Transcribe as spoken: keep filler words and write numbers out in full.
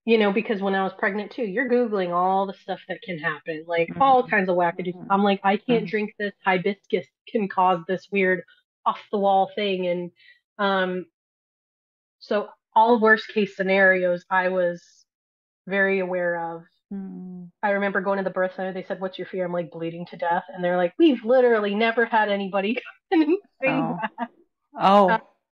you know, because when I was pregnant too, you're Googling all the stuff that can happen, like all Mhm. kinds of wackadoos. Mhm. I'm like, I can't Mhm. drink this. Hibiscus can cause this weird off the wall thing. And um, so all worst case scenarios, I was very aware of. Mhm. I remember going to the birth center. They said, "What's your fear?" I'm like, bleeding to death. And they're like, "We've literally never had anybody come in and say Oh. that." Oh.